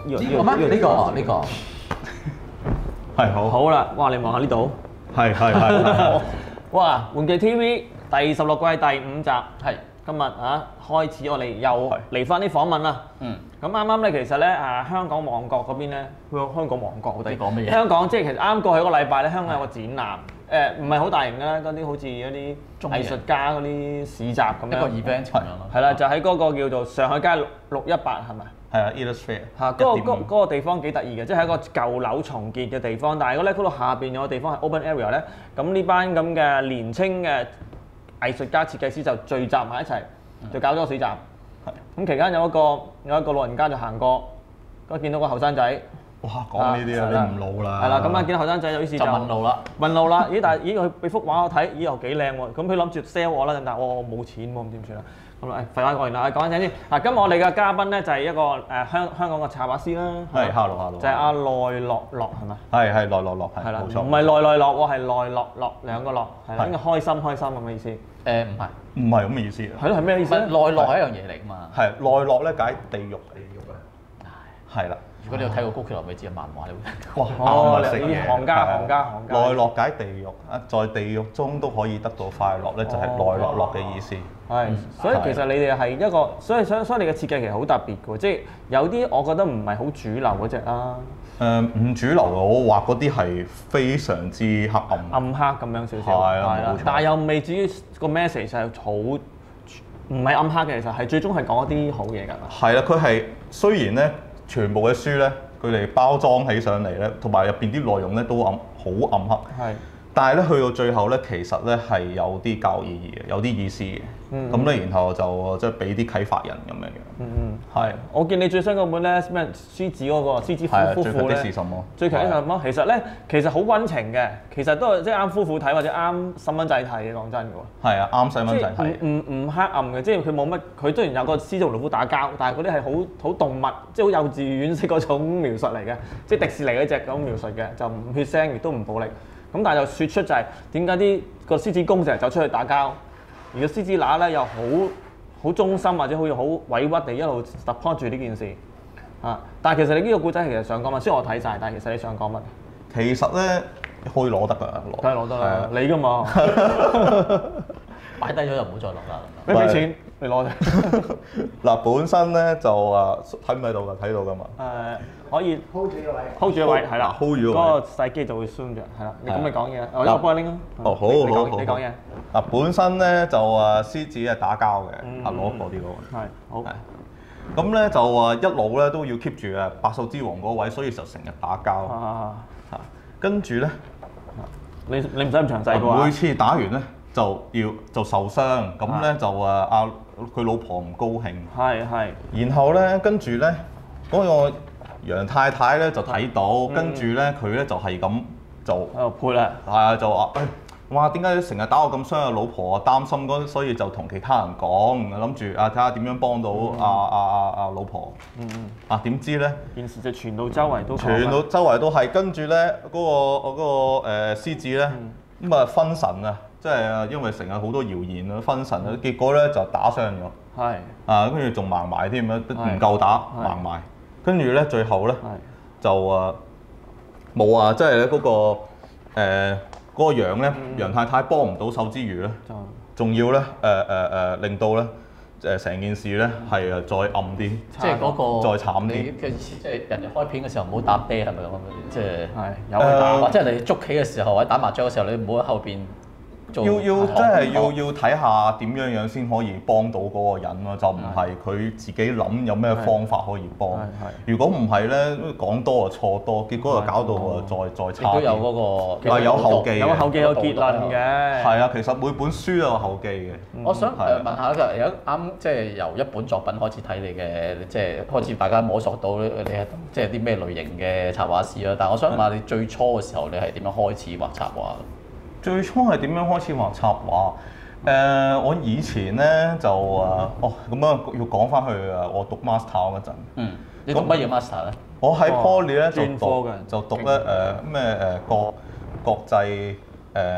呢個係好啦，哇！你望下呢度， 係哇！玩具 TV 第16季第5集， 係今日開始我哋又嚟翻啲訪問啦。咁啱啱咧，其實咧香港旺角嗰邊咧，香港旺角我哋講乜嘢？ 香港即係其實啱過去一個禮拜咧，香港有個展覽，唔係好大型嘅啦，嗰啲好似一啲藝術家嗰啲市集咁樣。 一個 event 咁樣咯。 係啦，就喺嗰個叫做上海街618係咪？ 係啊 ，Illustrate 嚇，嗰個地方幾得意嘅，即係一個舊樓重建嘅地方。但係嗰度下邊有個地方係 open area 咧，咁呢班咁嘅年青嘅藝術家設計師就聚集埋一齊，就搞咗個市集。咁期間有一個老人家就行過，咁見到個後生仔。 哇！講呢啲啊，你唔老啦。 係啦，咁見到後生仔於是就問路啦。 問路啦，咦佢俾幅畫我睇，咦又幾靚喎。咁佢諗住 sell 我啦，但係我冇錢喎，咁點算啊？咁廢話講完啦，講緊先。嗱，今日我哋嘅嘉賓咧就係一個香港嘅插畫師啦。 係，hello。 就係阿奈樂樂係嘛？ 係奈樂樂係。 係啦， 冇錯。 唔係奈樂喎，係奈樂樂兩個樂，係啦，應該開心咁嘅意思。 唔係咁嘅意思。 係咯，係咩意思咧？ 內樂係一樣嘢嚟㗎嘛。 係奈樂咧解地獄嘅。係啦。 如果你有睇過高橋留美子嘅漫畫，你會哇！啱啊，食啲嘢。 行家。 奈樂解地獄啊，在地獄中都可以得到快樂咧，就係奈樂樂嘅意思。 係，所以其實你哋係一個，所以你嘅設計其實好特別嘅喎，即係有啲我覺得唔係好主流嗰隻啦。 唔主流嘅，我畫嗰啲係非常之黑暗。 暗黑咁樣少少。 係啦，冇錯。 但係又未至於個 message 係好，唔係暗黑嘅，其實係最終係講一啲好嘢㗎。 係啦，佢係雖然咧，全部嘅書咧，佢哋包裝起上嚟咧，同埋入邊啲內容咧都好暗黑。係。但係咧，去到最後咧，其實咧係有啲教義嘅，有啲意思嘅。咁咧，然後就即係俾啲啟發人咁樣樣。係。我見你最新嗰本咧咩獅子嗰個獅子夫婦咧，最強的是什麼？最強的是什麼？其實好溫情嘅，其實都係即係啱夫婦睇或者啱細蚊仔睇嘅，講真嘅喎。係啊，啱細蚊仔睇。唔黑暗嘅，即係佢冇乜，佢雖然有個獅子同老虎打交，但係嗰啲係好動物，即係好幼稚園式嗰種描述嚟嘅，即係迪士尼嗰隻咁描述嘅，就唔血腥亦都唔暴力。咁但係就説出就係點解個獅子公成日走出去打交，而個獅子乸咧又好忠心或者好似好委屈地一路 support 住呢件事啊！但係其實你呢個故仔其實想講乜？雖然我睇晒，但係其實你想講乜？其實咧可以攞得㗎，梗係攞得啦，你㗎嘛， 擺低咗就唔好再攞啦。 俾錢你攞嗱，本身咧就睇唔睇到㗎？睇到㗎嘛？ 可以 hold 住個位 ，hold 住個位係啦，hold 住嗰個細機就會 zoom 著，係啦。咁你講嘢，我呢個幫你拎咯。 哦，好， 你講嘢。 嗱，本身咧就獅子係打交嘅，攞過啲嗰個。係，好。咁咧就一路咧都要 keep 住百獸之王嗰位，所以就成日打交。跟住咧， 你唔使咁詳細嘅話。 每次打完咧就受傷，咁咧就佢老婆唔高興。係。然後咧跟住咧嗰個楊太太咧就睇到，跟住咧佢咧就係咁就喺度潑啦，係啊，就話哇點解成日打我咁傷啊？老婆啊擔心嗰，所以就同其他人講，諗住睇下點樣幫到老婆。點知咧件事就傳到周圍都係，跟住咧嗰個獅子咧咁啊分神啊，即係因為成日好多謠言啊分神啊，結果咧就打傷咗。係。跟住仲盲埋添啊，唔夠打盲埋。跟住咧，最後咧就冇啊！即係咧嗰個羊咧，楊太太幫唔到手之餘咧，仲要咧令到咧成件事咧係再暗啲， 即係嗰個再慘啲。 你嘅意思即係人哋開片嘅時候唔好打啤係咪咁？即係有去打， 或者你捉棋嘅時候或者打麻將嘅時候，你唔好喺後邊。 真係要睇下點樣先可以幫到嗰個人咯，就唔係佢自己諗有咩方法可以幫。如果唔係咧，講多就錯多，結果就搞到再差。 亦都有嗰個有後記， 有後記有結論嘅。係啊，其實每本書都有後記嘅。 我想問下就有啱即係由一本作品開始睇你嘅，即係開始大家摸索到你係即係啲咩類型嘅插畫師啦。但係我想問下你最初嘅時候，你係點樣開始畫插畫？ 最初係點樣開始畫插畫？我以前咧就咁樣要講翻去我讀 master 嗰陣。 你讀乜嘢 master 咧？ 我喺 Poly 咧就讀咧國際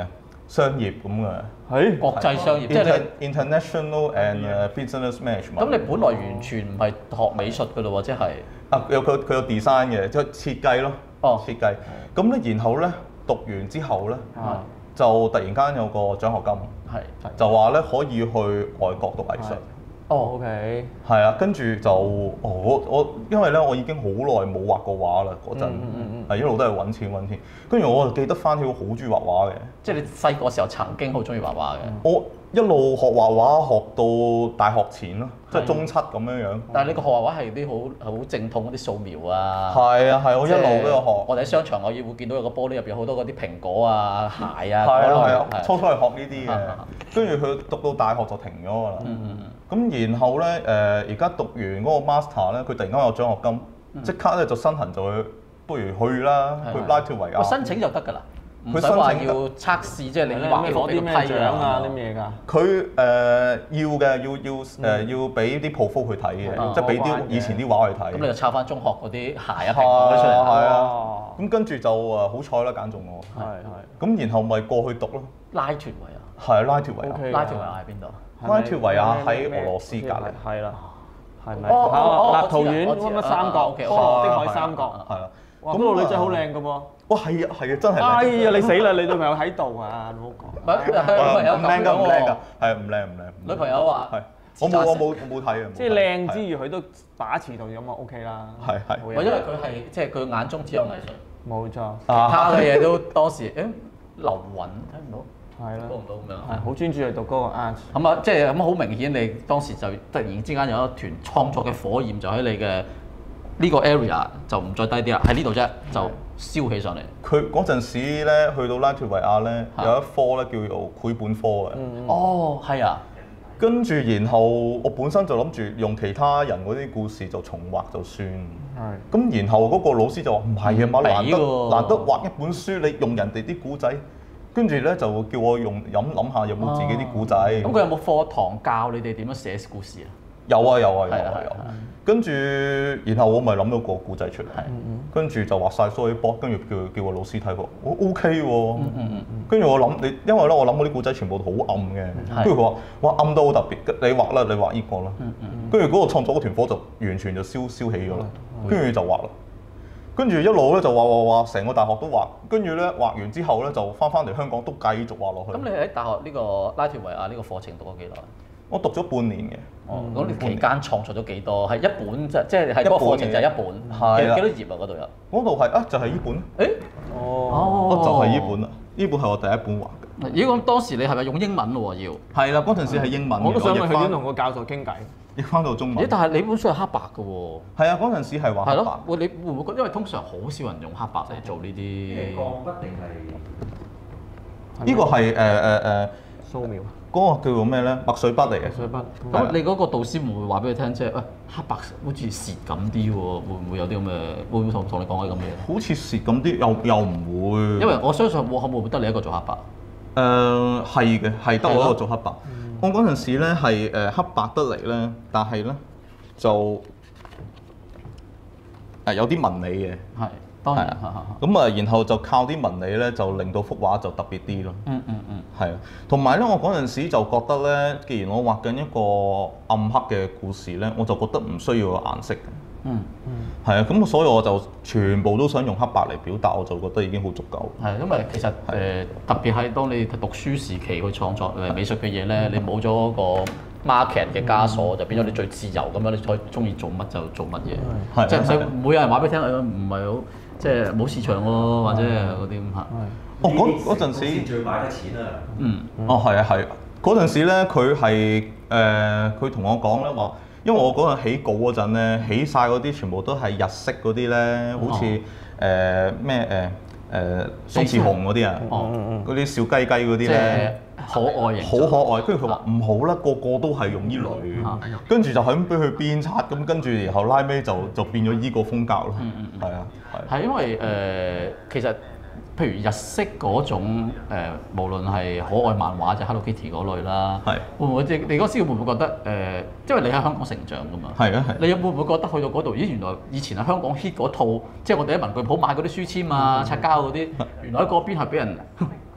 商業咁嘅。 係國際商業，即係你 international and business management。 咁你本來完全唔係學美術㗎咯喎，即係佢有 design 嘅，即係設計咯。 哦， 設計。咁咧，然後咧讀完之後咧，就突然間有個獎學金，就話咧可以去外國讀藝術。 哦，OK。 係啊，跟住就我因為咧我已經好耐冇畫過畫啦，嗰陣係一路都係揾錢。跟住我就記得翻起我好中意畫畫嘅。 即係你細個時候曾經好中意畫畫嘅。 我一路學畫畫學到大學前咯，即係中七咁樣。 但係你個學畫畫係啲好正統嗰啲素描啊。 係啊，我一路都有學。 我哋喺商場我會見到有個玻璃入邊好多嗰啲蘋果啊、鞋啊。 係啊，初初係學呢啲嘅，跟住佢讀到大學就停咗㗎啦。咁然後咧而家讀完嗰個 master 咧，佢突然間有獎學金，即刻咧就身痕就去，不如去啦，去拉脱維亞。 申請就得㗎啦。唔使話要測試，即係你畫攞啲咩獎啊？啲咩㗎？ 佢要嘅，要俾啲 profile 去睇嘅，即係俾啲以前啲畫去睇。 咁你就抄翻中學嗰啲鞋啊、蘋果出嚟。 係啊。咁跟住就好彩啦，揀中我。係。咁然後咪過去讀咯。 拉脱維亞。 係拉脱維亞。 拉脱維亞喺邊度？ 拉脱維亞喺俄羅斯隔離。 係啦。係咪？立陶宛乜三角？的海三角。 係啦。 哇！嗰個女仔好靚㗎喎。 哇，係啊，真係。 哎呀，你死啦！你女朋友喺度啊，唔好講。 唔靚㗎，係唔靚。 女朋友話： 係，我冇睇啊。 即係靚之餘，佢都把持到咁啊 OK 啦。 係。 因為佢係即係佢眼中只有藝術。 冇錯。 其他嘅嘢都當時流雲睇唔到。 係啦。 幫唔到咁樣。 係好專注去讀嗰個 art。 咁啊，即係咁好明顯，你當時就突然之間有一團創作嘅火焰，就喺你嘅呢個 area 就唔再低啲啦，喺呢度啫就燒起上嚟。 佢嗰陣時咧，去到拉脱維亞咧，有一科咧叫做繪本科嘅。 哦，係啊。 跟住然後我本身就諗住用其他人嗰啲故事就重畫就算。係。咁然後嗰個老師就話唔係啊嘛，難得畫一本書，你用人哋啲古仔，跟住咧就叫我諗下有冇自己啲古仔。 咁佢有冇課堂教你哋點樣寫故事啊？ 有。跟住，然後我咪諗到個故仔出嚟，跟住就畫晒storyboard，跟住叫個老師睇過，我 OK 喎。跟住我諗因為咧我諗嗰啲故仔全部都好暗嘅，跟住佢話：哇，暗得好特別，你畫啦，你畫呢個啦。跟住嗰個創作嗰團火就完全就燒起咗啦，跟住就畫啦。跟住一路咧就畫，成個大學都畫。跟住咧畫完之後咧就翻嚟香港都繼續畫落去。 咁你喺大學呢個拉脱維亞呢個課程讀咗幾耐？ 我讀咗半年嘅。 哦，咁你期間創作咗幾多？係一本即係嗰個課程就係一本。係幾多頁啊？嗰度有？ 嗰度係就係呢本。 誒？哦。 就係呢本啦。呢本係我第一本畫嘅。 咦？咁當時你係咪用英文咯？要？ 係啦，嗰陣時係英文。 我都想問佢點同個教授傾偈。 譯翻到中文。 咦？但係你本書係黑白嘅喎。係啊，嗰陣時係畫黑白。 你會唔會覺得？因為通常好少人用黑白嚟做呢啲。 鋼筆定係？ 呢個係素描。 嗰個叫做咩咧？墨水筆嚟嘅。 水筆。 咁你嗰個導師會唔會話俾你聽，即係黑白好似蝕咁啲喎？會唔會有啲咁嘅？會唔會同你講啲咁嘅嘢？ 好似蝕咁啲，又唔會。 因為我相信會唔會得你一個做黑白？ 係嘅，係得我一個做黑白。我嗰陣時咧係黑白得嚟咧，但係咧就有啲紋理嘅。係。當然。咁啊，然後就靠啲紋理咧，就令到幅畫就特別啲咯。係啊，同埋咧，我嗰陣時就覺得咧，既然我畫緊一個暗黑嘅故事咧，我就覺得唔需要有顏色嘅。係啊，咁所以我就全部都想用黑白嚟表達，我就覺得已經好足夠。係，因為其實特別係當你讀書時期去創作美術嘅嘢咧，你冇咗嗰個 market 嘅枷鎖，就變咗你最自由咁樣，你可以中意做乜就做乜嘢。即係唔使每有人話俾你聽，唔係好即係冇市場喎，或者嗰啲咁嚇。嗰陣時最買得錢啊！ 係啊，嗰陣時咧，佢同我講咧話，因為我嗰陣起稿嗰陣咧，起晒嗰啲全部都係日式嗰啲咧，好似宋慈雄嗰啲啊，嗰啲小雞雞嗰啲咧，可愛型，好可愛。跟住佢話唔好啦，個個都係用呢類，跟住就係咁俾佢鞭策，咁跟住然後拉尾就變咗依個風格咯。係啊，係因為其實。譬如日式嗰種無論係可愛漫畫就 Hello Kitty 嗰類啦，會唔會你嗰時會唔會覺得因為你喺香港成長㗎嘛？係啊係。你會唔會覺得去到嗰度，咦原來以前喺香港 hit 嗰套，即係我哋喺文具鋪買嗰啲書籤啊、擦膠嗰啲，原來喺嗰邊係俾人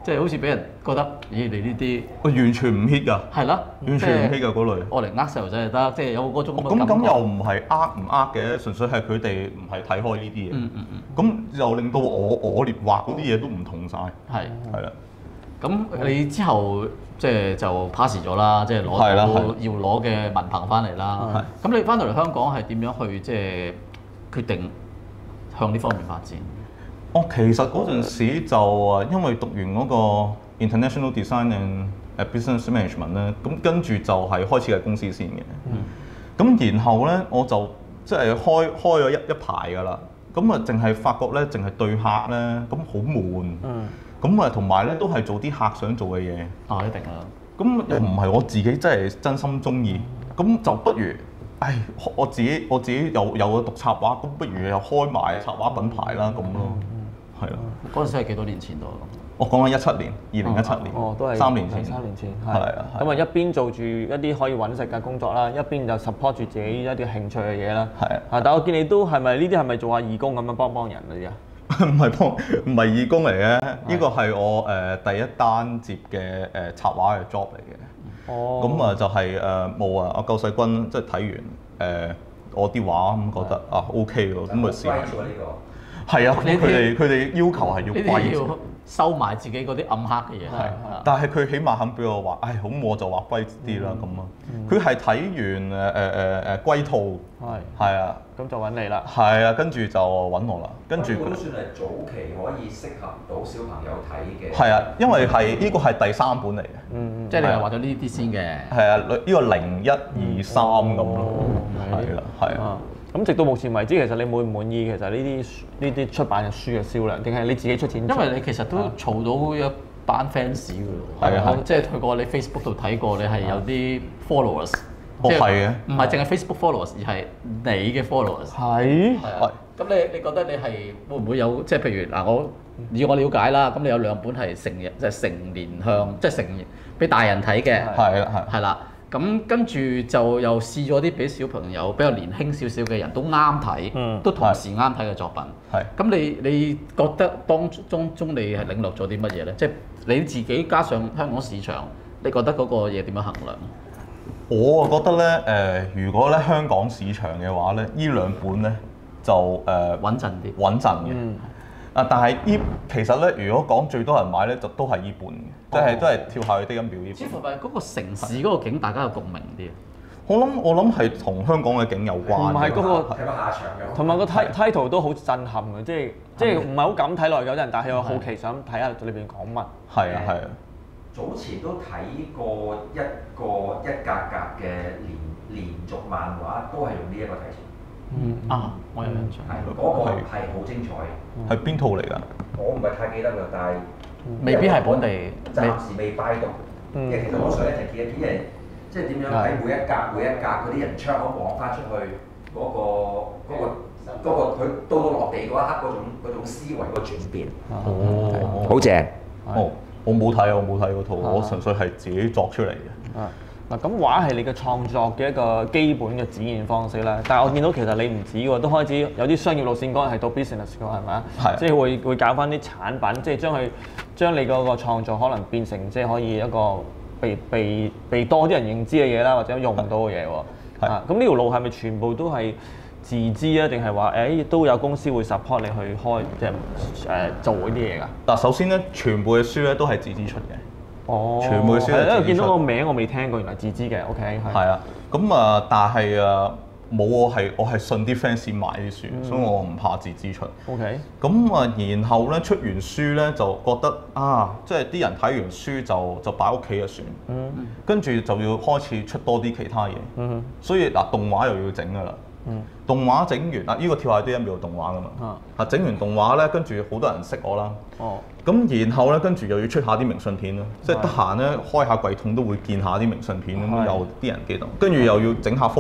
即係好似俾人覺得，咦你呢啲我完全唔 hit 㗎， 係啦， 完全唔 hit 㗎嗰類。 我嚟呃細路仔就得，即係有嗰種咁又唔係呃嘅，純粹係佢哋唔係睇開呢啲嘢。咁就令到我連畫嗰啲嘢都唔同晒。係啦。 咁你之後即係就 pass 咗啦，即係攞到要攞嘅文憑翻嚟啦。咁你翻到嚟香港係點樣去即係決定向呢方面發展？ 其實嗰陣時就因為讀完嗰個 International Design and Business Management 咧，咁跟住就係開始嘅公司先嘅。咁然後咧我就即係開咗一排㗎啦。咁啊，淨係發覺咧，淨係對客咧，咁好悶。咁啊，同埋咧都係做啲客想做嘅嘢。 一定啦。 咁又唔係我自己真係真心中意，咁就不如，我自己有讀插畫，咁不如又開埋插畫品牌啦，咁咯，係咯。 嗰陣時係幾多年前度？ 我講緊17年，2017年， 都係 3年前。 3年前， 係啊。 咁啊，一邊做住一啲可以揾食嘅工作啦，一邊就 support 住自己一啲興趣嘅嘢啦。 係啊。 但我見你都係咪呢啲係咪做下義工咁樣幫人嗰啲啊？ 唔係義工嚟嘅，呢個係我第一單接嘅插畫嘅 job 嚟嘅。咁啊就係冇啊，阿救世軍即係睇完我啲畫咁覺得OK 喎，咁咪試下。係啊，佢哋要求係要龜。 收埋自己嗰啲暗黑嘅嘢。 但係佢起碼肯俾我畫，咁我就畫龜啲啦咁啊。佢係睇完龜兔，係啊， 咁就揾你啦。 係啊，跟住就揾我啦。跟住都算係早期可以適合到小朋友睇嘅。 係啊，因為呢個係第3本嚟嘅。 即係你係畫咗呢啲先嘅。 係啊，呢個0、1、2、3咁咯。係啦，係啊。 咁直到目前為止，其實你滿唔滿意其實呢啲出版嘅書嘅銷量，定係你自己出錢？ 因為你其實都儲到一班 fans 㗎喎。係啊，即係去過你 Facebook 度睇過，你係有啲 followers。 係嘅。 唔係淨係 Facebook followers，而係你嘅 followers。 係。 咁你覺得你係會唔會有即係譬如嗱，以我了解啦，咁你有2本係成年向，即係俾大人睇嘅。係啦。咁跟住就又試咗啲俾小朋友比較年輕少少嘅人都啱睇，都同時啱睇嘅作品。咁你覺得當中你係領略咗啲乜嘢咧？即係你自己加上香港市場，你覺得嗰個嘢點樣衡量？ 我覺得咧如果咧香港市場嘅話咧，呢2本咧就穩陣啲， 穩陣嘅。但係其實咧，如果講最多人買咧，就都係呢本嘅，都係跳下去的音表呢本。 似乎係嗰個城市嗰個景，大家有共鳴啲。 我諗係同香港嘅景有關。 唔係嗰個睇個下場有。 同埋個 title 都好震撼嘅，即係唔係好敢睇落有啲人，但係我好奇想睇下裏邊講乜。 係啊。 早前都睇過一格嘅連續漫畫，都係用呢一個題材。 我有印象。 嗰個係好精彩。 係邊套嚟㗎？ 我唔係太記得啦，但係未必係本地， 暫時未拜讀。因為其實我想一齊見一見，即係點樣喺每一格嗰啲人窗口望翻出去嗰個佢到落地嗰一刻嗰種思維嗰個轉變。好正。 我冇睇嗰套，我純粹係自己作出嚟嘅。 嗱，咁畫係你嘅創作嘅一個基本嘅展現方式啦。但係我見到其實你唔止喎，都開始有啲商業路線講係到 business 㗎，係咪啊？即係會搞翻啲產品，即係將你嗰個創作可能變成即係可以一個被多啲人認知嘅嘢啦，或者用到嘅嘢喎。咁呢條路係咪全部都係自資啊？定係話都有公司會 support 你去開即係做呢啲嘢㗎？ 嗱，首先咧，全部嘅書咧都係自資出嘅。全部嘅書都係自資出。 因為見到個名我未聽過，原來自資嘅。OK。 係啊，咁但係冇我係信啲 friend 先買啲書，所以我唔怕自資出。 OK。 咁然後咧出完書咧就覺得即係啲人睇完書就擺屋企就算。跟住就要開始出多啲其他嘢。所以動畫又要整㗎啦。動畫整完呢個跳下啲音樂動畫㗎嘛。整完動畫咧，跟住好多人識我啦。咁然後咧，跟住又要出下啲明信片咯，即係得閒咧開下櫃桶都會見下啲明信片咁，有啲人記得。跟住又要整下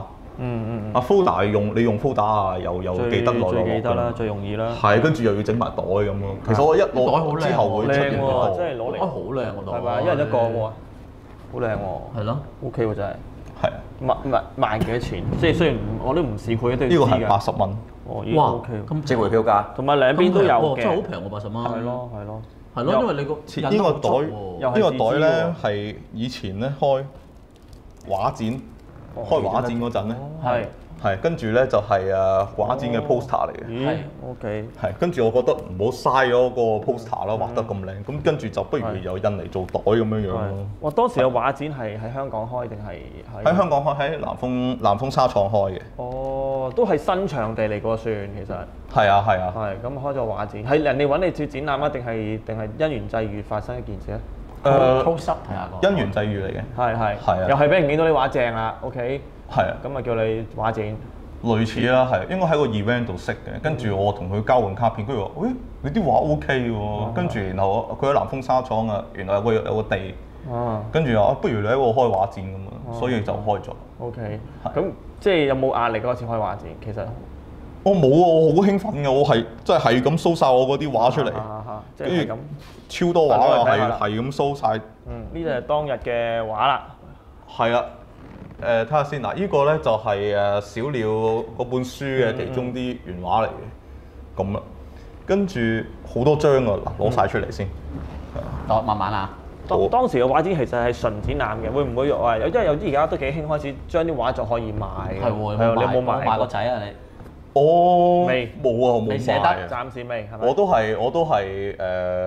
folder。folder 你用 folder 又記得落。 最記得啦，最容易啦。 係，跟住又要整埋袋咁咯。其實我一攞之後會出現喎，真係攞嚟。 好靚個袋。 係咪？一人一個喎，好靚喎。 係咯。 OK 喎，真係。 係啊。 賣幾多錢？即係雖然我都唔試過，都要知㗎。 呢個係80蚊。 哇！OK。 咁值回票價。 同埋兩邊都有嘅。 真係好平喎，80蚊。 係咯。 係咯，因為你個呢個袋，呢個袋咧係以前咧開畫展，開畫展嗰陣咧，係跟住咧就係畫展嘅 poster 嚟嘅。 咦？OK。 係跟住我覺得唔好嘥咗個 poster 啦，畫得咁靚，咁跟住就不如由印嚟做袋咁樣樣咯。 哇！當時嘅畫展係喺香港開定係喺香港開，喺南豐紗廠開嘅。 哦，都係新場地嚟個算其實。 係啊係啊。 係咁開咗畫展，係人哋揾你接展覽啊，定係因緣際遇發生一件事咧？ close up 睇下個。 因緣際遇嚟嘅。 係啊。 又係俾人見到你畫正啦，OK。 係啊。 咁啊叫你畫展。 類似啦，係應該喺個 event 度識嘅，跟住我同佢交換卡片，跟住話：喂，你啲畫 OK 喎。跟住然後佢喺南豐紗廠啊，原來有個地。跟住話：不如你喺度開畫展咁啊，所以就開咗。 OK。咁即係有冇壓力嗰次開畫展？其實我冇啊，我好興奮嘅，我係真係咁 show 曬我嗰啲畫出嚟， 跟住咁超多畫啊，係咁 show 曬。 呢就係當日嘅畫啦。 係啊。睇下先嗱，呢個咧就係小鳥嗰本書嘅其中啲原畫嚟嘅，咁啦，跟住好多張啊，嗱攞晒出嚟先， 慢慢啊。 當時嘅畫展其實係純展覽嘅，會唔會話因為有啲而家都幾興開始將啲畫作可以賣嘅？係喎，你有冇買個仔啊你？ 我未冇啊，我冇未捨得，暫時未係咪？ 我都係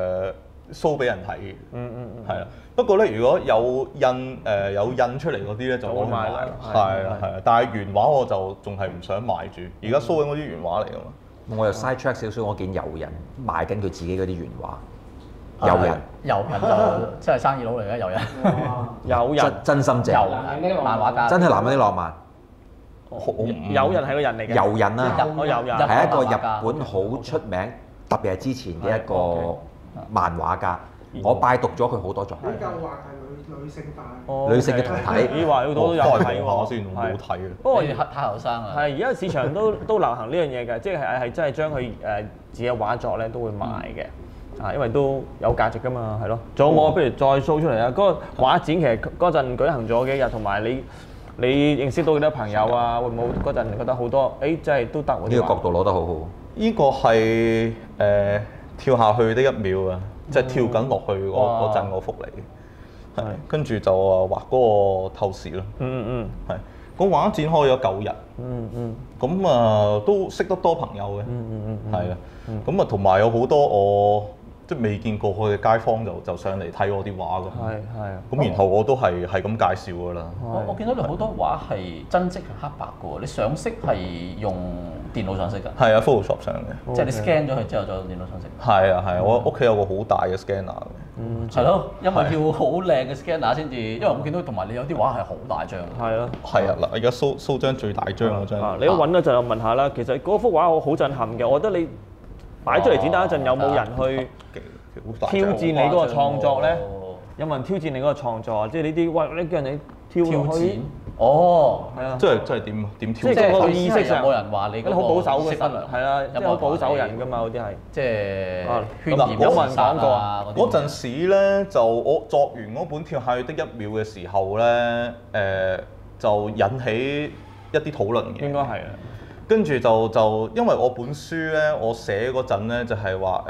show 俾人睇嘅，係啦。不過咧，如果有印出嚟嗰啲咧，就可以買啦。係啊，但係原畫我就仲係唔想賣住。而家 show 緊嗰啲原畫嚟㗎嘛。 我又 side track 少少，我見遊人賣緊佢自己嗰啲原畫。遊人就真係生意佬嚟嘅遊人。 遊人真心正。 漫畫家。 真係男人啲浪漫。 遊人係個人嚟嘅。 遊人啦， 遊人係一個日本好出名，特別係之前嘅一個漫畫家。我拜讀咗佢好多作品。 比較話係女性化。 女性嘅團體。 咦話好多都有睇喎。先冇睇啊。 不過太後生啦。 係而家市場都流行呢樣嘢嘅，即係真係將佢自己嘅畫作咧都會賣嘅。因為都有價值㗎嘛，係咯。仲有冇？不如再 show 出嚟啊！嗰個畫展其實嗰陣舉行咗幾日，同埋你認識到幾多朋友啊？會唔會嗰陣覺得好多？真係都得喎。 呢個角度攞得好好。 呢個係跳下去的一秒啊！即係跳緊落去嗰陣嗰幅嚟嘅，係跟住就畫嗰個透視咯。係個畫展開咗9日。咁都識得多朋友嘅。係啊。咁同埋有好多我即係未見過佢嘅街坊就上嚟睇我啲畫咁。咁然後我都係咁介紹㗎啦。 我見到你好多畫係真跡係黑白嘅喎，你上色係用電腦上色㗎？ 係啊 ，Photoshop 上嘅。 即係你 scan 咗佢之後再用電腦上色。 係啊，我屋企有個好大嘅 scanner 嘅。 係咯，因為要好靚嘅 scanner 先至，因為我見到同埋你有啲畫係好大張。 係咯。 係啊，嗱，而家 show 張最大張嗰張。 你一揾嗰陣，我問下啦。其實嗰幅畫我好震撼嘅，我覺得你擺出嚟展覽嗰陣，有冇人去挑戰你嗰個創作咧？有冇人挑戰你嗰個創作啊？即係呢啲，喂，你叫人哋挑戰？ 哦， 係啊。即係點挑戰？ 即係嗰個意識上有冇人話你嗰啲好保守嘅分量？ 係啊，即係好保守人㗎嘛，嗰啲係。即係渲染有冇人講過啊？ 嗰陣時咧，就我作完嗰本《跳下去的一秒》嘅時候咧，就引起一啲討論嘅。 應該係啊。 跟住就因為我本書咧，我寫嗰陣咧就係話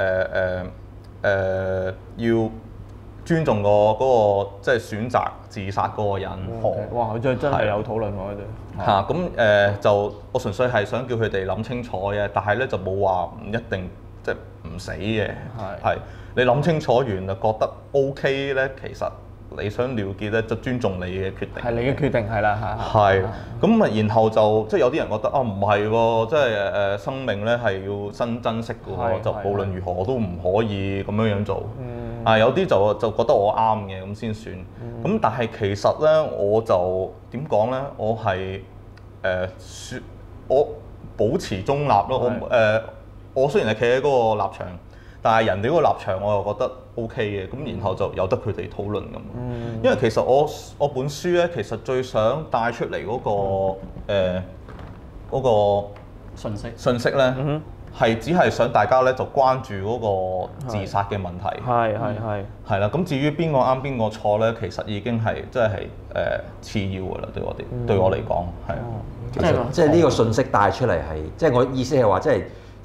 要尊重嗰個即係選擇自殺嗰個人。 哇！佢真係有討論喎，佢哋。 嚇咁就我純粹係想叫佢哋諗清楚嘅，但係咧就冇話唔一定即係唔死嘅。係你諗清楚完就覺得 OK 咧，其實你想了結咧就尊重你嘅決定。 係你嘅決定係啦嚇。 係咁啊，然後就即係有啲人覺得啊唔係喎，即係生命咧係要珍惜嘅喎，就無論如何都唔可以咁樣做。有啲就覺得我啱嘅咁先算。咁但係其實咧，我就點講咧？我係我保持中立咯。我雖然係企喺嗰個立場，但係人哋嗰個立場我又覺得 OK 嘅。咁然後就由得佢哋討論咁。因為其實我本書咧，其實最想帶出嚟嗰個信息咧。係只係想大家咧就關注嗰個自殺嘅問題。係啦，咁至於邊個啱邊個錯咧，其實已經係即係次要㗎啦，對我嚟講係。 其實即係呢個信息帶出嚟係，即係我意思係話，即係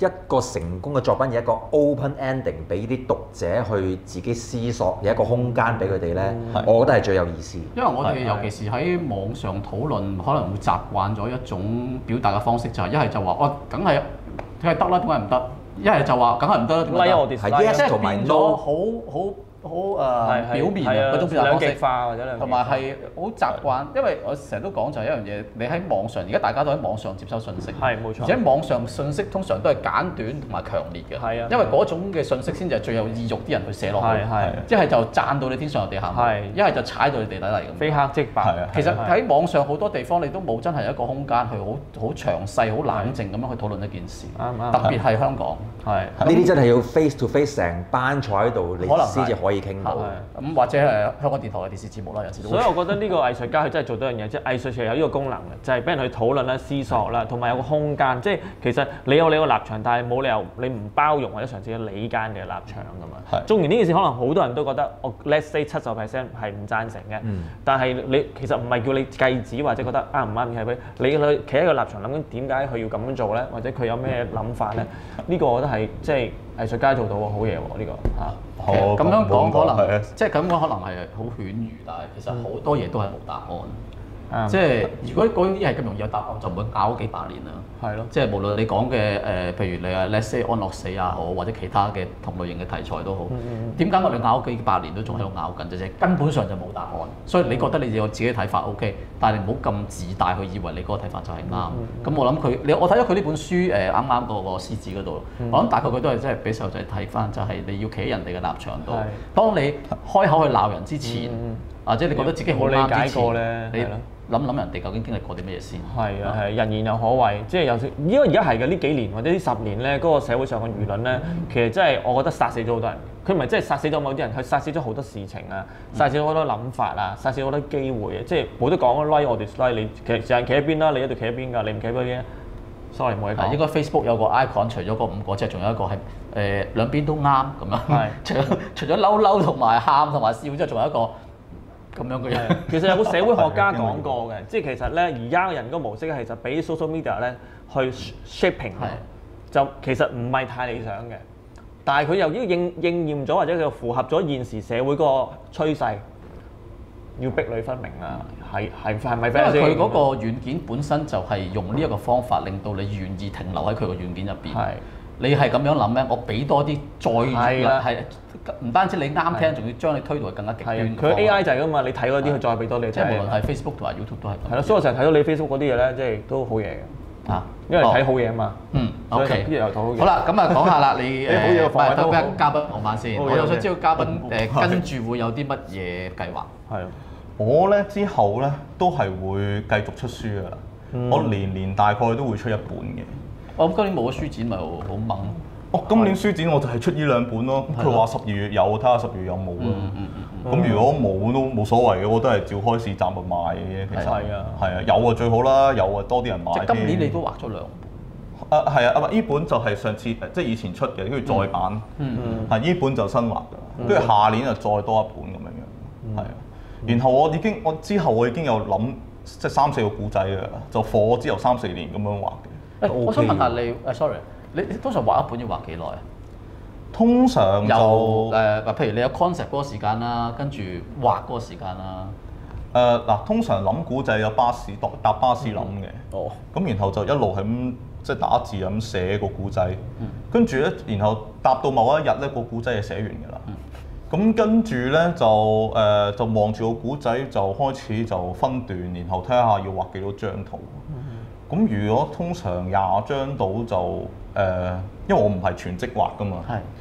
一個成功嘅作品有一個 open ending 俾啲讀者去自己思索，有一個空間俾佢哋咧，我覺得係最有意思。 因為我哋尤其是喺網上討論，可能會習慣咗一種表達嘅方式，就係一係就話我梗係佢係得啦，點解唔得？一係就話梗係唔得啦，點解得？ 係 yes 同埋 no， 好表面嗰種表達方式，同埋係好習慣，因為我成日都講就係一樣嘢，你喺網上而家大家都喺網上接收信息， 係冇錯， 而且網上信息通常都係簡短同埋強烈嘅，係啊，因為嗰種嘅信息先至係最有意欲啲人去寫落去，一係就讚到你天上有地下冇，一係就踩到你地底嚟咁， 非黑即白。 其實喺網上好多地方你都冇真係一個空間去好詳細、好冷靜咁樣去討論一件事，特別係香港， 係呢啲真係要 face to face 成班坐喺度，你先至可以傾到。 咁或者係香港電台嘅電視節目啦，有時都。 所以我覺得呢個藝術家佢真係做到一樣嘢，即係藝術其實有呢個功能嘅，就係俾人去討論啦、思索啦，同埋有個空間。即係其實你有你個立場，但係冇理由你唔包容或者嘗試去理解你嘅立場㗎嘛。做完呢件事，可能好多人都覺得我 let's say 70% 係唔贊成嘅，但係你其實唔係叫你繼子或者覺得啱唔啱嘅係俾你去企喺個立場諗緊點解佢要咁樣做咧，或者佢有咩諗法咧？呢個我覺得係即係藝術家做到喎，好嘢喎呢個嚇。咁樣講可能即係咁講可能係好犬儒，但係其實好多嘢都係冇答案。即係如果嗰啲係咁容易有答案，就唔會拗幾百年啦。係咯，即係無論你講嘅譬如你話 let's say 安樂死也好，或者其他嘅同類型嘅題材都好，點解我哋拗幾百年都仲喺度拗緊啫？根本上就冇答案。所以你覺得你有自己嘅睇法 OK， 但係你唔好咁自大去以為你嗰個睇法就係啱。咁我諗我睇咗佢呢本書啱啱嗰個獅子嗰度，我諗大概佢都係真係俾細路仔睇翻，就係你要企喺人哋嘅立場度。當你開口去鬧人之前，或者你覺得自己好啱之前，你諗人哋究竟經歷過啲乜嘢先？係啊，係人言又可畏，即係有時，因為而家係嘅呢幾年或者呢10年咧，嗰個社會上嘅輿論咧，其實真係我覺得殺死咗好多人。佢唔係真係殺死咗某啲人，佢殺死咗好多事情啊，殺死咗好多諗法啊，殺死咗好多機會啊，即係冇得講 like or dislike，你其實成日企喺邊啦，你一定企喺邊㗎，你唔企喺邊？sorry 冇嘢講。應該 Facebook 有個 icon，除咗嗰5個，即係仲有一個係兩邊都啱咁樣。除咗嬲同埋喊同埋笑之後，仲有一個。咁樣嘅嘢，其實有個社會學家講過嘅，即係其實咧而家嘅人個模式係就俾 social media 咧去 shaping，就其實唔係太理想嘅，但係佢又已經應驗咗或者佢符合咗現時社會個趨勢，要壁壘分明啦，係咪？因為佢嗰個軟件本身就係用呢一個方法，令到你願意停留喺佢個軟件入邊。你係咁樣諗咩？我俾多啲再係唔單止你啱聽，仲要將你推到更加極端。佢 AI 就係㗎嘛，你睇嗰啲佢再俾多你。即係無論係 Facebook 同埋 YouTube 都係。係咯，所以我成日睇到你 Facebook 嗰啲嘢咧，即係都好嘢嘅。啊，因為睇好嘢啊嘛。OK。好啦，咁啊講下啦，你等俾嘉賓講翻先。我又想知道嘉賓跟住會有啲乜嘢計劃？係。 我咧之後咧都係會繼續出書㗎啦。我年大概都會出一本嘅。 我今年冇咗書展，咪好掹。 今年書展我就係出呢2本咯。佢話12月有，睇下12月有冇咯。咁如果冇都冇所謂嘅，我都係照開市站度賣嘅啫。其實係啊，有啊最好啦，有啊多啲人買。 即係今年你都畫咗2本。 係啊，呢本就係上次即係以前出嘅，跟住再版。係呢本就新畫㗎，跟住下年就再多1本咁樣樣。係啊，然後我之後我已經有諗即係3-4個故仔㗎，就課之後3-4年咁樣畫嘅。 我想問下你，sorry，你通常畫一本要畫幾耐啊？ 通常就譬如你有 concept 嗰個時間啦，跟住畫嗰個時間啦。 嗱，通常諗古仔有搭巴士諗嘅。咁然後就一路係咁即係打字咁寫個古仔。跟住咧，然後搭到某一日咧，個古仔就寫完㗎啦。咁跟住咧就望住個古仔就開始就分段，然後睇下要畫幾多張圖。咁如果通常20張到就因為我唔係全職畫㗎嘛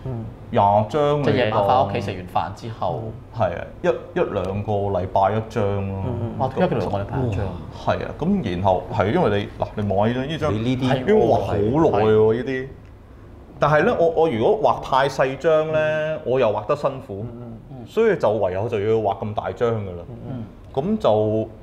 ，20張即係夜晚翻屋企食完飯之後， 係啊，一兩個禮拜1張咯。 一個禮拜1張。係啊，咁然後係因為你望下呢張，呢啲要畫好耐喎呢啲。但係咧，我如果畫太細張咧，我又畫得辛苦，所以就唯有就要畫咁大張㗎啦。咁就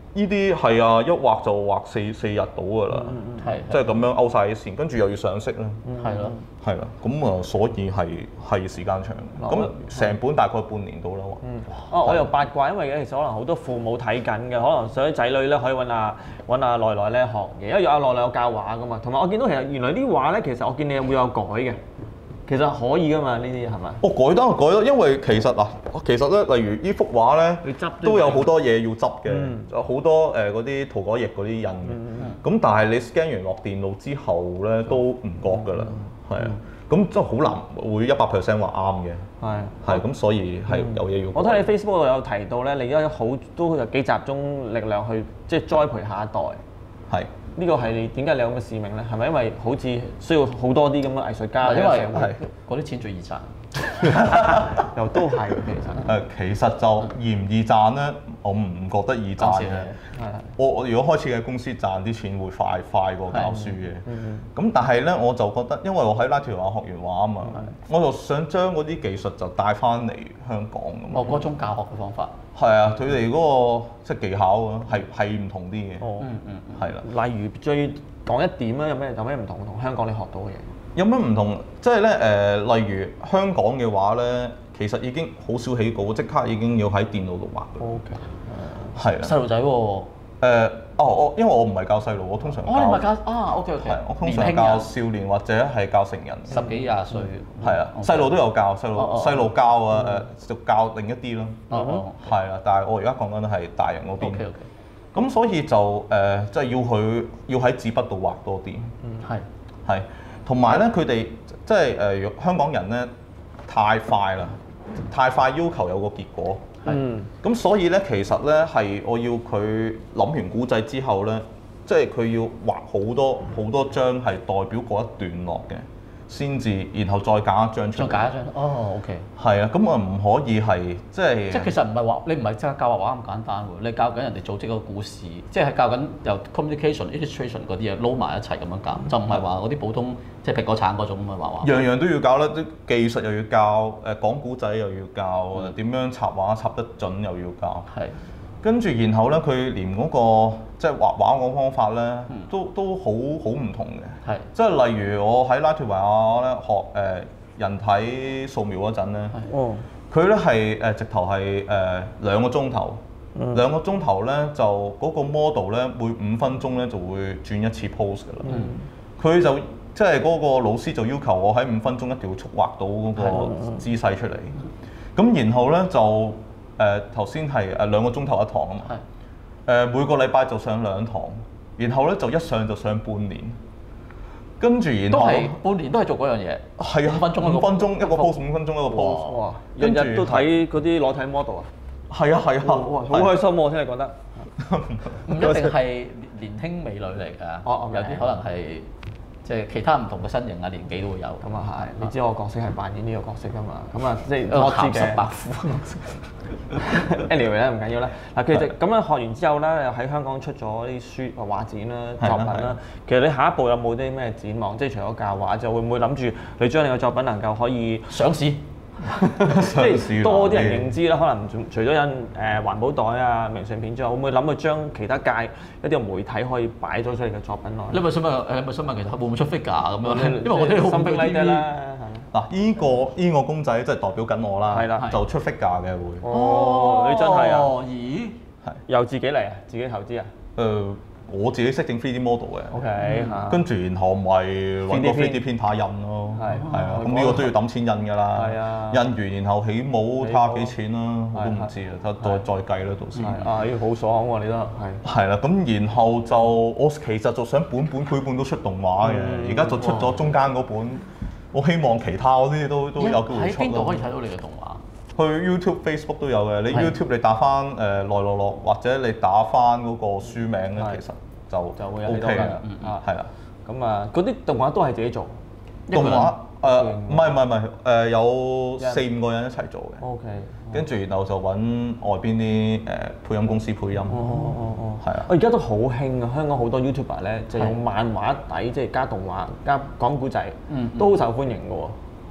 呢啲係啊，一畫就畫四日到㗎啦， 係即係咁樣勾晒啲線，跟住又要上色啦， 係咯， 係啦，咁啊，所以係時間長，咁成本大概半年到啦喎。 我又八卦，因為其實可能好多父母睇緊嘅，可能想啲仔女咧可以揾阿內內咧學嘢，因為阿內內有教畫噶嘛，同埋我見到其實原來啲畫咧，其實我見你會有改嘅。其實可以噶嘛，呢啲係咪？ 我改得，因為其實咧，例如呢幅畫咧，都有好多嘢要執嘅，有好多嗰啲塗改液嗰啲印嘅。咁但係你 scan 完落電腦之後咧，都唔覺㗎啦，係啊。咁真係好難會100%話啱嘅。係咁，所以係有嘢要改。 我睇你 Facebook 度有提到咧，你而家都有幾集中力量去即係栽培下一代。係。呢個係點解你有咁嘅使命咧？係咪因為好似需要好多啲咁嘅藝術家？ 因為嗰啲錢最易賺， 又都係其實就易唔易賺咧？我唔覺得易賺嘅。我如果開始嘅公司賺啲錢會快過教書嘅。咁但係咧，我就覺得，因為我喺拉脫維亞學完畫啊嘛，我就想將嗰啲技術就帶翻嚟香港咁。 嗰種教學嘅方法。 係啊，佢哋嗰個即係技巧啊，係唔同啲嘅。係啦。 例如最講一點咧，有咩唔同？同香港你學到嘅嘢有咩唔同？即係咧例如香港嘅話咧，其實已經好少起稿，即刻已經要喺電腦度畫嘅。 OK。 係啊。細路仔喎。 因為我唔係教細路，我通常教。 你唔係教OK。 係，我通常教少年或者係教成人。 10幾20歲。 係啊，細路都有教，細路教啊就教另一啲咯。係啊，但係我而家講緊係大人嗰邊。 OK。 咁所以就即係要喺紙筆度畫多啲。係。同埋咧，佢哋即係香港人咧太快啦，太快要求有個結果。咁所以咧，其實咧係我要佢諗完古仔之後咧，即係佢要畫好多張係代表嗰一段落嘅，先至然後再揀一張出嚟。 再揀一張，OK。 係啊，咁啊唔可以係即係。即係其實唔係話你唔係即係教畫畫咁簡單喎，你教緊人哋組織個故事，即係教緊由 communication、illustration 嗰啲嘢撈埋一齊咁樣教，就唔係話嗰啲普通即係蘋果橙嗰種咁嘅畫畫。 樣樣都要教啦，啲技術又要教，講古仔又要教，點樣插畫插得準又要教。係。跟住然後咧，佢連嗰個即係畫畫嗰個方法咧，都好唔同嘅。係。即係例如我喺拉脫維亞咧學人體掃描嗰陣咧，佢咧係直頭係2個鐘頭，2個鐘頭咧就嗰個 model 咧每5分鐘咧就會轉一次 pose 㗎啦。佢就即係嗰個老師就要求我喺5分鐘一定要速畫到嗰個姿勢出嚟。咁然後咧就頭先係2個鐘頭一堂啊嘛。每個禮拜就上2堂，然後咧就一上就上半年。跟住然後半年都係做嗰樣嘢。 係啊，5分鐘一個 pose，5分鐘一個 pose。 哇！日日都睇嗰啲裸體 model 啊。 係啊。 哇！好開心喎，我聽你講得。 唔一定係年輕美女嚟㗎。有啲可能係即係其他唔同嘅身形啊、年紀都會有。咁啊係， 你知我角色係扮演呢個角色㗎嘛？咁啊即係我自己。鹹濕白虎。anyway 咧唔緊要啦。嗱，其實咁樣學完之後咧，又喺香港出咗啲書、畫展啦、作品啦。其實你下一步有冇啲咩展望？即係除咗教畫，就會唔會諗住你將你嘅作品能夠可以上市？ 即係多啲人認知啦。可能除咗印環保袋啊、明信片之外，會唔會諗去將其他界一啲媒體可以擺咗出嚟嘅作品落？ 你咪想問其實會唔會出 figure 咁樣？因為我哋好 something like that 啦。 嗱，依個公仔即係代表緊我啦，係啦，就出 figure 嘅會。 哦，你真係啊？ 咦？ 係又自己嚟啊？自己投資啊？ 我自己識整 3D model 嘅。 OK 跟住然後咪揾個 3D printer印咯。係啊，咁呢個都要揼錢印㗎啦。係啊。印完然後起模睇下幾錢啦，我都唔知啊，再計啦，到時。 啊，呢個好爽喎！你都係。 係啦，咁然後就我其實就想本繪本都出動畫嘅，而家就出咗中間嗰本。我希望其他嗰啲都有機會出咯。 喺邊度可以睇到你嘅動畫？ 去 YouTube、Facebook 都有嘅。你 YouTube 你打翻內樂樂，或者你打翻嗰個書名咧，其實就會有 OK 嘅。係啦。 咁啊，嗰啲動畫都係自己做。 動畫唔係有4-5個人一齊做嘅。OK。跟住然後就揾外邊啲配音公司配音。係啊。 我而家都好興啊！香港好多 YouTuber 咧，就用漫畫底，即係加動畫、加講古仔，都好受歡迎嘅喎。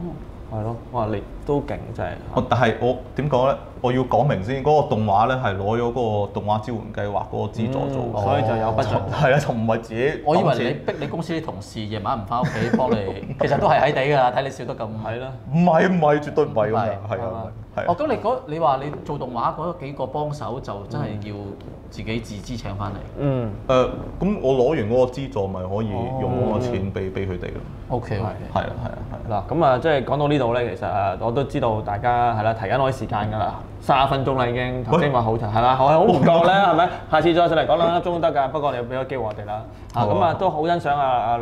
係咯，哇！你都勁真係。 但係我點講咧？我要講明先，嗰個動畫咧係攞咗嗰個動畫支援計劃嗰個資助做， 所以就有不足。 係啊，就唔係自己。 我以為你逼你公司啲同事夜晚唔翻屋企幫你，其實都係喺地㗎啦，睇你笑得咁。係啦。 唔係，絕對唔係咁㗎，係啊，係。 哦，咁你話你做動畫嗰幾個幫手就真係要自己自資請翻嚟。 咁我攞完嗰個資助咪可以用嗰個錢俾佢哋咯。 OK， 係啦。 嗱，咁啊，即係講到呢度咧，其實我都知道大家係啦，提緊我啲時間㗎啦，30分鐘啦已經，頭先話好長係嘛，我係好唔覺咧，係咪？下次再上嚟講2粒鐘都得㗎，不過你俾個機會我哋啦。咁啊都好欣賞來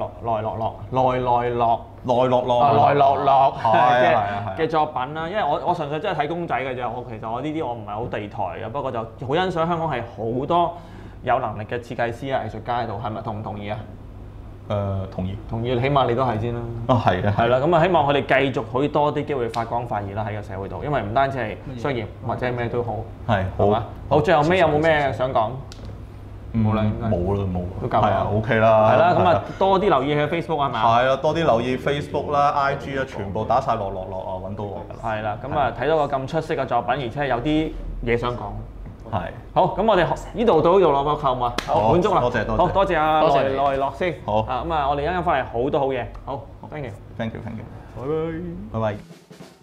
樂嘅作品啦，因為我純粹真係睇公仔嘅啫，其實我呢啲我唔係好地台嘅，不過就好欣賞香港係好多有能力嘅設計師啊、藝術家喺度，係咪同唔同意啊？同意，起碼你都係先啦。 係嘅。係啦，咁啊希望佢哋繼續可以多啲機會發光發熱啦喺個社會度，因為唔單止係商業或者咩都好。係嘛？好，最後尾有冇咩想講？冇啦，都夠啦。 OK 啦。 係啦，咁啊多啲留意佢 Facebook 係咪？ 係啊，多啲留意 Facebook 啦、IG 啊，全部打晒樂啊，揾到我㗎啦。 係啦，咁啊睇到個咁出色嘅作品，而且有啲嘢想講。 係。 好，咁我哋呢度到呢度咯，夠嘛？好，滿足啦。 多謝。 好，多謝啊，來樂先。 好。 咁啊，我哋一陣間翻嚟好多好嘢。好 ，thank you。 拜拜。